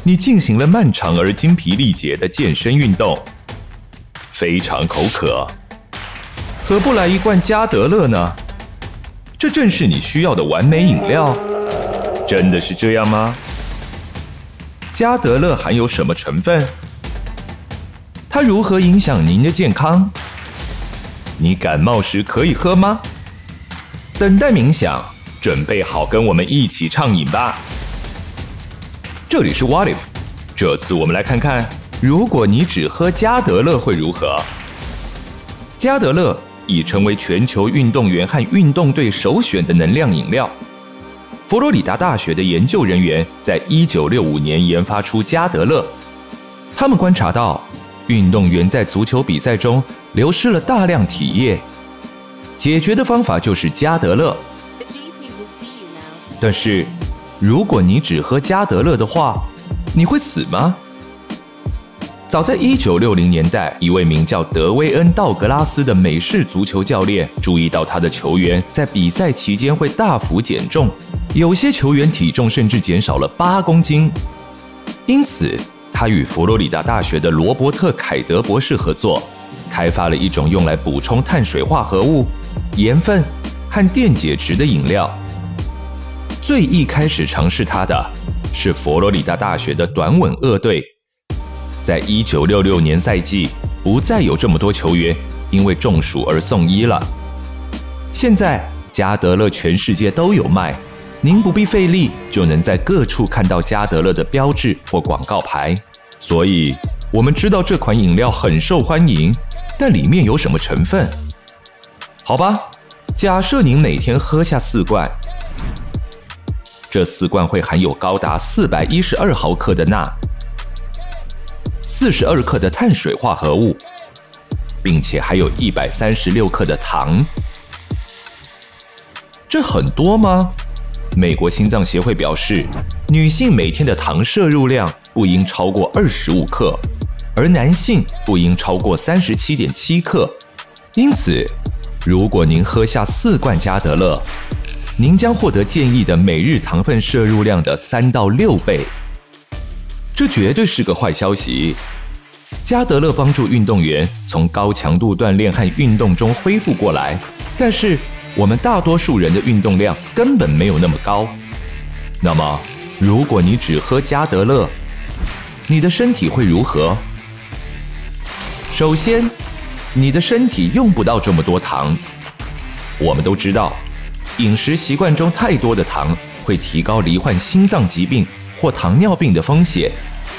你进行了漫长而精疲力竭的健身运动，非常口渴，何不来一罐加德乐呢？这正是你需要的完美饮料。真的是这样吗？加德乐含有什么成分？它如何影响您的健康？你感冒时可以喝吗？等待冥想，准备好跟我们一起畅饮吧。这里是 What If， 这次我们来看看，如果你只喝加德乐会如何？加德乐已成为全球运动员和运动队首选的能量饮料。佛罗里达大学的研究人员在1965年研发出加德乐。他们观察到，运动员在足球比赛中流失了大量体液，解决的方法就是加德乐。但是，如果你只喝加德乐的话，你会死吗？早在1960年代，一位名叫德威恩·道格拉斯的美式足球教练注意到他的球员在比赛期间会大幅减重，有些球员体重甚至减少了8公斤。因此，他与佛罗里达大学的罗伯特·凯德博士合作，开发了一种用来补充碳水化合物、盐分和电解质的饮料。最一开始尝试它的是佛罗里达大学的短吻鳄队。在1966年赛季，不再有这么多球员因为中暑而送医了。现在，加德乐全世界都有卖，您不必费力就能在各处看到加德乐的标志或广告牌。所以，我们知道这款饮料很受欢迎，但里面有什么成分？好吧，假设您每天喝下4罐，这4罐会含有高达412毫克的钠。42克的碳水化合物，并且还有136克的糖。这很多吗？美国心脏协会表示，女性每天的糖摄入量不应超过25克，而男性不应超过37.7克。因此，如果您喝下4罐加德乐，您将获得建议的每日糖分摄入量的3到6倍。这绝对是个坏消息。加德乐帮助运动员从高强度锻炼和运动中恢复过来，但是我们大多数人的运动量根本没有那么高。那么，如果你只喝加德乐，你的身体会如何？首先，你的身体用不到这么多糖。我们都知道，饮食习惯中太多的糖会提高罹患心脏疾病或糖尿病的风险。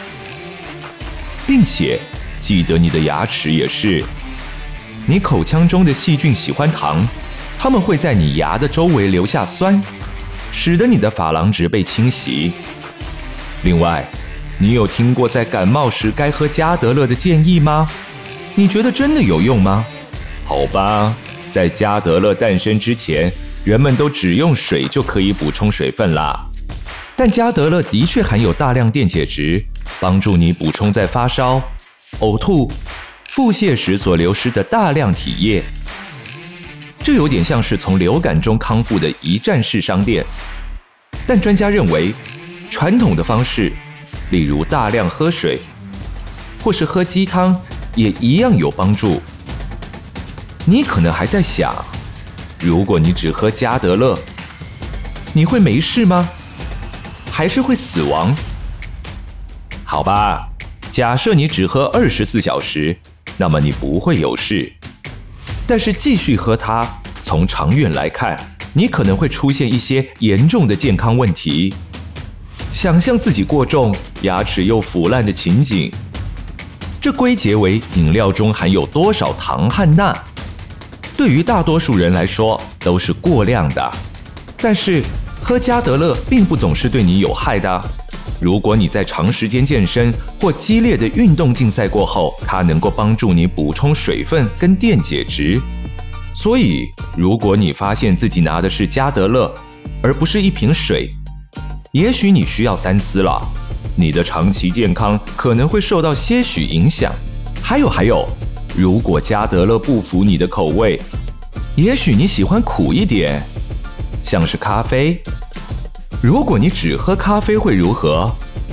并且记得你的牙齿也是，你口腔中的细菌喜欢糖，它们会在你牙的周围留下酸，使得你的珐琅质被侵袭。另外，你有听过在感冒时该喝加德乐的建议吗？你觉得真的有用吗？好吧，在加德乐诞生之前，人们都只用水就可以补充水分啦。但加德乐的确含有大量电解质，帮助你补充在发烧、呕吐、腹泻时所流失的大量体液。这有点像是从流感中康复的一站式商店。但专家认为，传统的方式，例如大量喝水，或是喝鸡汤，也一样有帮助。你可能还在想，如果你只喝加德乐，你会没事吗？还是会死亡？好吧，假设你只喝24小时，那么你不会有事。但是继续喝它，从长远来看，你可能会出现一些严重的健康问题。想象自己过重、牙齿又腐烂的情景，这归结为饮料中含有多少糖和钠。对于大多数人来说，都是过量的。但是喝加德乐并不总是对你有害的。如果你在长时间健身或激烈的运动竞赛过后，它能够帮助你补充水分跟电解质。所以，如果你发现自己拿的是加德乐，而不是一瓶水，也许你需要三思了。你的长期健康可能会受到些许影响。还有，如果加德乐不符你的口味，也许你喜欢苦一点，像是咖啡。如果你只喝咖啡会如何？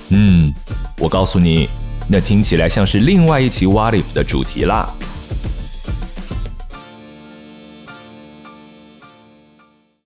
我告诉你，那听起来像是另外一期 What If 的主题啦。